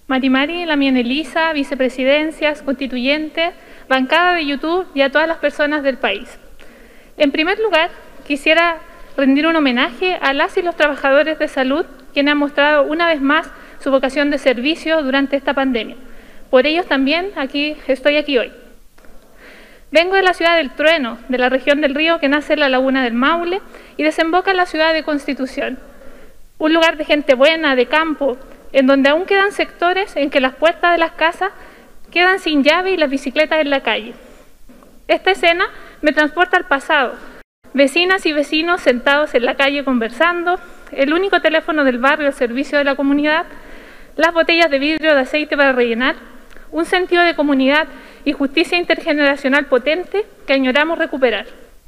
Marimari, la mía Elisa, vicepresidencias, constituyentes, bancada de YouTube y a todas las personas del país. En primer lugar, quisiera rendir un homenaje a las y los trabajadores de salud quienes han mostrado una vez más su vocación de servicio durante esta pandemia. Por ellos también estoy aquí hoy. Vengo de la ciudad del Trueno, de la región del río que nace en la laguna del Maule y desemboca en la ciudad de Constitución. Un lugar de gente buena, de campo, en donde aún quedan sectores en que las puertas de las casas quedan sin llave y las bicicletas en la calle. Esta escena me transporta al pasado. Vecinas y vecinos sentados en la calle conversando, el único teléfono del barrio al servicio de la comunidad, las botellas de vidrio de aceite para rellenar, un sentido de comunidad y justicia intergeneracional potente que añoramos recuperar.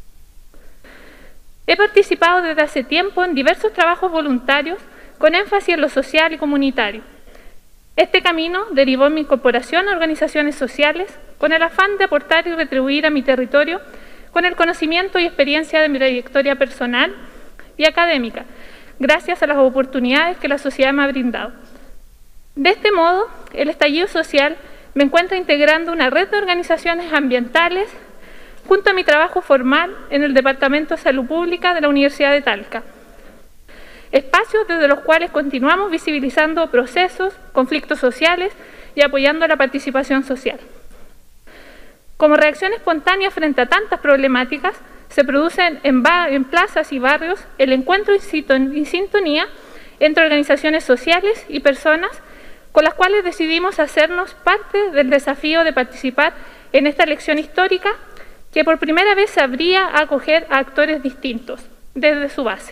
He participado desde hace tiempo en diversos trabajos voluntarios con énfasis en lo social y comunitario. Este camino derivó en mi incorporación a organizaciones sociales con el afán de aportar y retribuir a mi territorio con el conocimiento y experiencia de mi trayectoria personal y académica, gracias a las oportunidades que la sociedad me ha brindado. De este modo, el estallido social me encuentra integrando una red de organizaciones ambientales junto a mi trabajo formal en el Departamento de Salud Pública de la Universidad de Talca. Espacios desde los cuales continuamos visibilizando procesos, conflictos sociales y apoyando la participación social. Como reacción espontánea frente a tantas problemáticas, se producen en plazas y barrios el encuentro y sintonía entre organizaciones sociales y personas con las cuales decidimos hacernos parte del desafío de participar en esta elección histórica que por primera vez sabría acoger a actores distintos desde su base.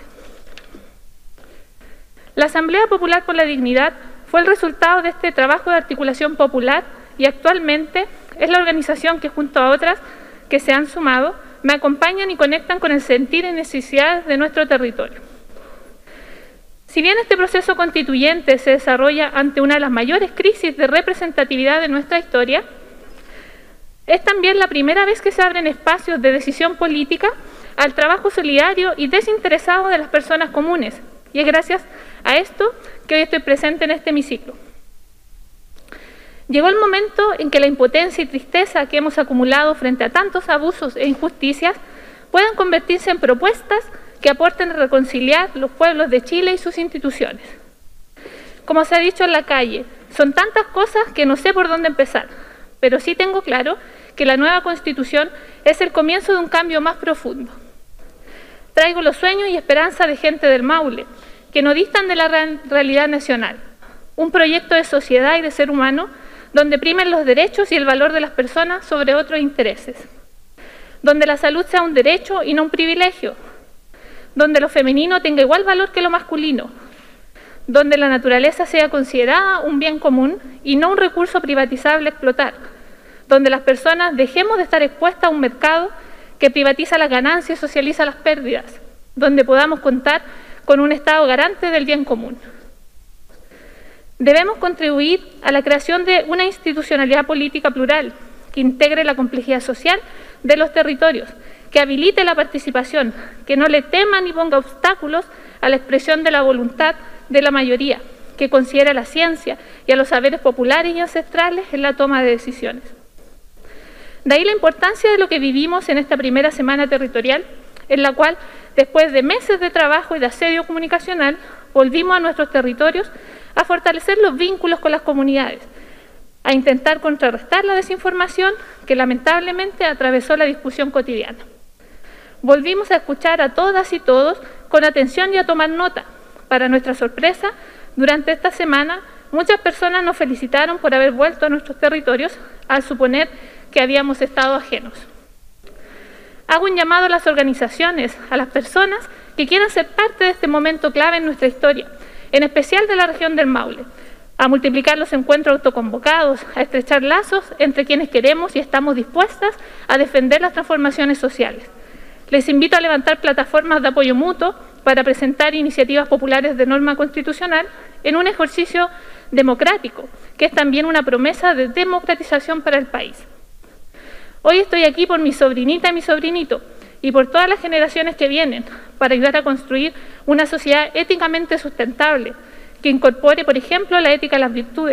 La Asamblea Popular por la Dignidad fue el resultado de este trabajo de articulación popular y actualmente es la organización que junto a otras que se han sumado me acompañan y conectan con el sentir y necesidades de nuestro territorio. Si bien este proceso constituyente se desarrolla ante una de las mayores crisis de representatividad de nuestra historia, es también la primera vez que se abren espacios de decisión política al trabajo solidario y desinteresado de las personas comunes, y es gracias a esto que hoy estoy presente en este hemiciclo. Llegó el momento en que la impotencia y tristeza que hemos acumulado frente a tantos abusos e injusticias puedan convertirse en propuestas que aporten a reconciliar los pueblos de Chile y sus instituciones. Como se ha dicho en la calle, son tantas cosas que no sé por dónde empezar, pero sí tengo claro que la nueva Constitución es el comienzo de un cambio más profundo. Traigo los sueños y esperanzas de gente del Maule, que no distan de la realidad nacional. Un proyecto de sociedad y de ser humano donde primen los derechos y el valor de las personas sobre otros intereses. Donde la salud sea un derecho y no un privilegio. Donde lo femenino tenga igual valor que lo masculino. Donde la naturaleza sea considerada un bien común y no un recurso privatizable a explotar. Donde las personas dejemos de estar expuestas a un mercado que privatiza las ganancias y socializa las pérdidas. Donde podamos contar con un Estado garante del bien común. Debemos contribuir a la creación de una institucionalidad política plural que integre la complejidad social de los territorios, que habilite la participación, que no le tema ni ponga obstáculos a la expresión de la voluntad de la mayoría, que considere a la ciencia y a los saberes populares y ancestrales en la toma de decisiones. De ahí la importancia de lo que vivimos en esta primera semana territorial, en la cual, después de meses de trabajo y de asedio comunicacional, volvimos a nuestros territorios a fortalecer los vínculos con las comunidades, a intentar contrarrestar la desinformación que lamentablemente atravesó la discusión cotidiana. Volvimos a escuchar a todas y todos con atención y a tomar nota. Para nuestra sorpresa, durante esta semana, muchas personas nos felicitaron por haber vuelto a nuestros territorios al suponer que habíamos estado ajenos. Hago un llamado a las organizaciones, a las personas que quieran ser parte de este momento clave en nuestra historia, en especial de la región del Maule, a multiplicar los encuentros autoconvocados, a estrechar lazos entre quienes queremos y estamos dispuestas a defender las transformaciones sociales. Les invito a levantar plataformas de apoyo mutuo para presentar iniciativas populares de norma constitucional en un ejercicio democrático, que es también una promesa de democratización para el país. Hoy estoy aquí por mi sobrinita y mi sobrinito y por todas las generaciones que vienen para ayudar a construir una sociedad éticamente sustentable que incorpore, por ejemplo, la ética a las virtudes,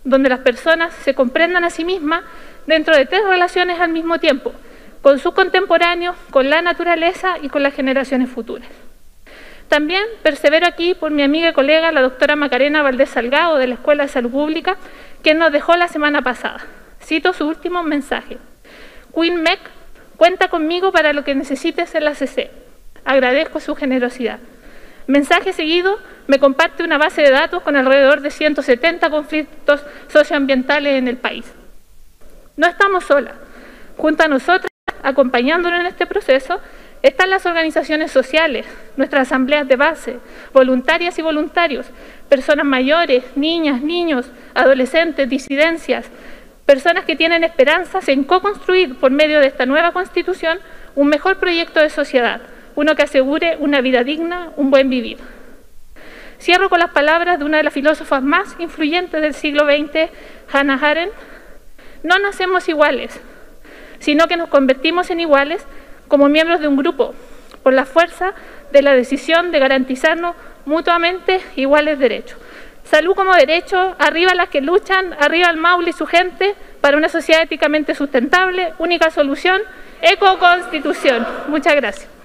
donde las personas se comprendan a sí mismas dentro de 3 relaciones al mismo tiempo, con sus contemporáneos, con la naturaleza y con las generaciones futuras. También persevero aquí por mi amiga y colega, la doctora Macarena Valdés Salgado, de la Escuela de Salud Pública, quien nos dejó la semana pasada. Cito su último mensaje: Queen Mec, cuenta conmigo para lo que necesites en la CC. Agradezco su generosidad. Mensaje seguido, me comparte una base de datos con alrededor de 170 conflictos socioambientales en el país. No estamos solas. Junto a nosotras, acompañándonos en este proceso, están las organizaciones sociales, nuestras asambleas de base, voluntarias y voluntarios, personas mayores, niñas, niños, adolescentes, disidencias, personas que tienen esperanzas en co-construir por medio de esta nueva Constitución un mejor proyecto de sociedad, uno que asegure una vida digna, un buen vivir. Cierro con las palabras de una de las filósofas más influyentes del siglo XX, Hannah Arendt: no nacemos iguales, sino que nos convertimos en iguales como miembros de un grupo, por la fuerza de la decisión de garantizarnos mutuamente iguales derechos. Salud como derecho, arriba las que luchan, arriba el Maule y su gente, para una sociedad éticamente sustentable, única solución, ecoconstitución. Muchas gracias.